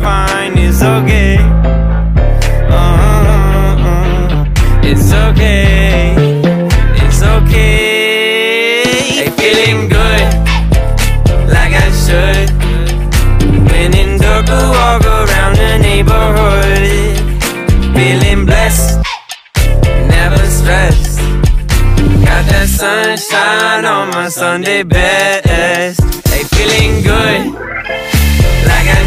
fine, it's okay. It's okay, it's okay. Hey, feeling good, like I should. When in dark, I walk around the neighborhood. Feeling blessed, never stressed. Got that sunshine on my Sunday best. Hey, feeling good, like I